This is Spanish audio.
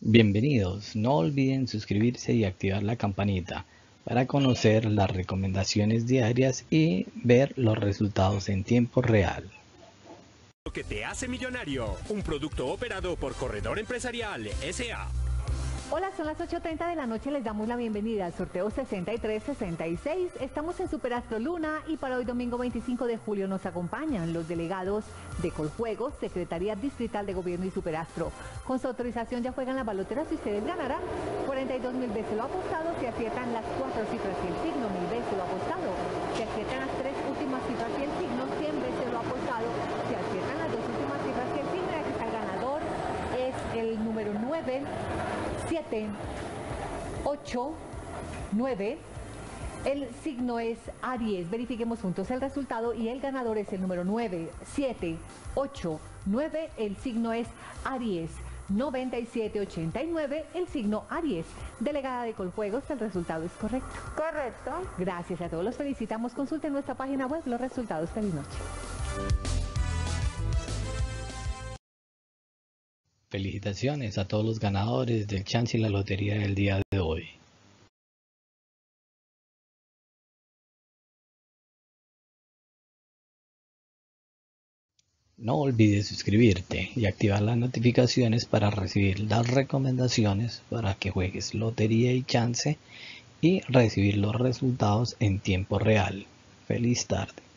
Bienvenidos, no olviden suscribirse y activar la campanita para conocer las recomendaciones diarias y ver los resultados en tiempo real. Lo que te hace millonario, un producto operado por Corredor Empresarial S.A. Hola, son las 8:30 de la noche, les damos la bienvenida al sorteo 6366. Estamos en Superastro Luna y para hoy domingo 25 de julio nos acompañan los delegados de Coljuegos, Secretaría Distrital de Gobierno y Superastro. Con su autorización ya juegan las baloteras y ustedes ganarán 42.000 veces lo apostado si aciertan las 4 cifras y el signo, 1.000 veces lo apostado. Si aciertan las 3 últimas cifras y el signo, 100 veces lo apostado. Si aciertan las 2 últimas cifras y el signo, ya que está el ganador es el número 9. 7, 8, 9. El signo es Aries. Verifiquemos juntos el resultado y el ganador es el número 9, 7, 8, 9. El signo es Aries. 9789, el signo Aries. Delegada de Coljuegos, el resultado es correcto. Correcto. Gracias a todos, los felicitamos. Consulten nuestra página web los resultados. Feliz noche. Felicitaciones a todos los ganadores del chance y la lotería del día de hoy. No olvides suscribirte y activar las notificaciones para recibir las recomendaciones para que juegues lotería y chance y recibir los resultados en tiempo real. Feliz tarde.